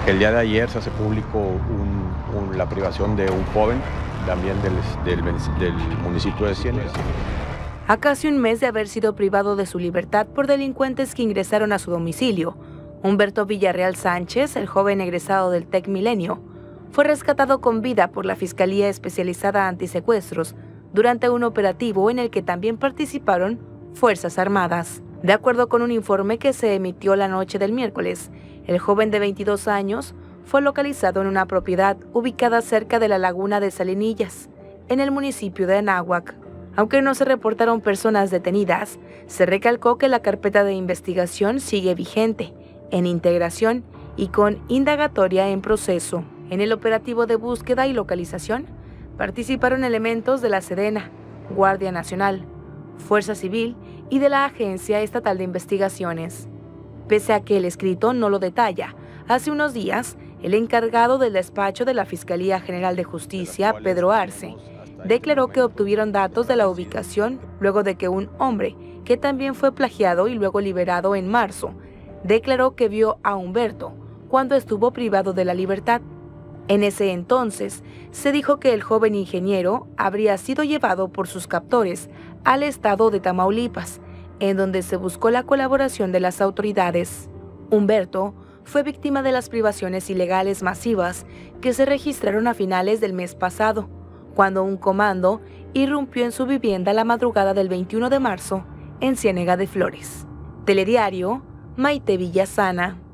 que el día de ayer se hace público la privación de un joven, también del municipio de Ciénega. A casi un mes de haber sido privado de su libertad por delincuentes que ingresaron a su domicilio, Humberto Villarreal Sánchez, el joven egresado del TEC Milenio, fue rescatado con vida por la Fiscalía Especializada Antisecuestros durante un operativo en el que también participaron Fuerzas Armadas. De acuerdo con un informe que se emitió la noche del miércoles, el joven de 22 años fue localizado en una propiedad ubicada cerca de la laguna de Salinillas, en el municipio de Anáhuac. Aunque no se reportaron personas detenidas, se recalcó que la carpeta de investigación sigue vigente, en integración y con indagatoria en proceso. En el operativo de búsqueda y localización participaron elementos de la Sedena, Guardia Nacional, Fuerza Civil y de la Agencia Estatal de Investigaciones. Pese a que el escrito no lo detalla, hace unos días, el encargado del despacho de la Fiscalía General de Justicia, Pedro Arce, declaró que obtuvieron datos de la ubicación luego de que un hombre, que también fue plagiado y luego liberado en marzo, declaró que vio a Humberto cuando estuvo privado de la libertad. En ese entonces, se dijo que el joven ingeniero habría sido llevado por sus captores al estado de Tamaulipas, en donde se buscó la colaboración de las autoridades. Humberto fue víctima de las privaciones ilegales masivas que se registraron a finales del mes pasado, cuando un comando irrumpió en su vivienda la madrugada del 21 de marzo en Ciénega de Flores. Telediario, Maite Villasana.